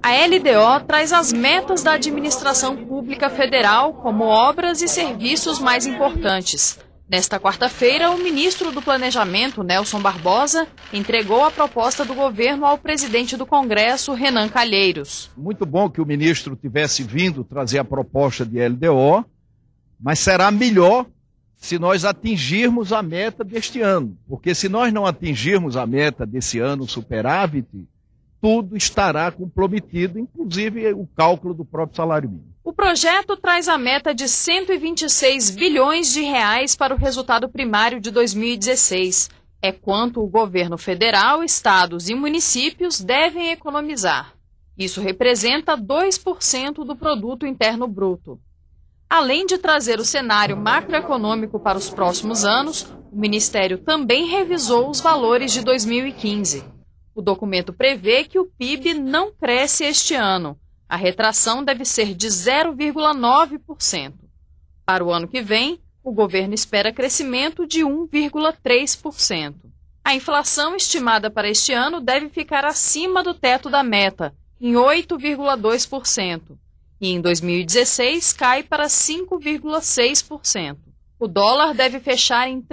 A LDO traz as metas da administração pública federal como obras e serviços mais importantes. Nesta quarta-feira, o ministro do Planejamento, Nelson Barbosa, entregou a proposta do governo ao presidente do Congresso, Renan Calheiros. Muito bom que o ministro tivesse vindo trazer a proposta de LDO, mas será melhor se nós atingirmos a meta deste ano. Porque se nós não atingirmos a meta desse ano, superávit, tudo estará comprometido, inclusive o cálculo do próprio salário mínimo. O projeto traz a meta de 126 bilhões de reais para o resultado primário de 2016. É quanto o governo federal, estados e municípios devem economizar. Isso representa 2% do produto interno bruto. Além de trazer o cenário macroeconômico para os próximos anos, o Ministério também revisou os valores de 2015. O documento prevê que o PIB não cresce este ano. A retração deve ser de 0,9%. Para o ano que vem, o governo espera crescimento de 1,3%. A inflação estimada para este ano deve ficar acima do teto da meta, em 8,2%. E em 2016 cai para 5,6%. O dólar deve fechar em R$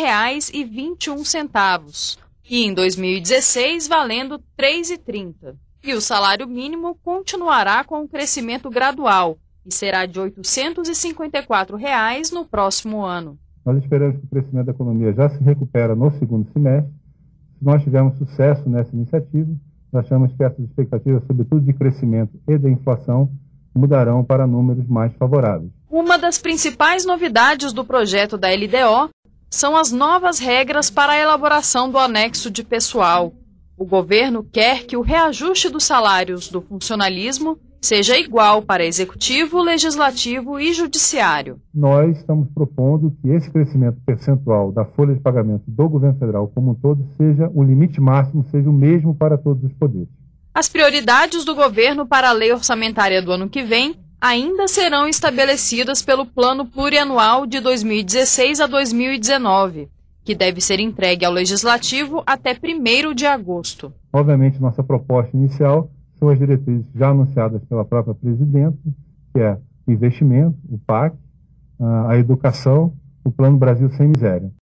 3,21. E em 2016 valendo R$ 3,30. E o salário mínimo continuará com um crescimento gradual e será de R$ 854 no próximo ano. Nós esperamos que o crescimento da economia já se recupera no segundo semestre. Se nós tivermos sucesso nessa iniciativa, nós achamos que essas expectativas, sobretudo de crescimento e da inflação, mudarão para números mais favoráveis. Uma das principais novidades do projeto da LDO são as novas regras para a elaboração do anexo de pessoal. O governo quer que o reajuste dos salários do funcionalismo seja igual para executivo, legislativo e judiciário. Nós estamos propondo que esse crescimento percentual da folha de pagamento do governo federal como um todo seja o limite máximo, seja o mesmo para todos os poderes. As prioridades do governo para a lei orçamentária do ano que vem ainda serão estabelecidas pelo Plano Plurianual de 2016 a 2019, que deve ser entregue ao Legislativo até 1º de agosto. Obviamente, nossa proposta inicial são as diretrizes já anunciadas pela própria presidenta, que é o investimento, o PAC, a educação, o Plano Brasil Sem Miséria.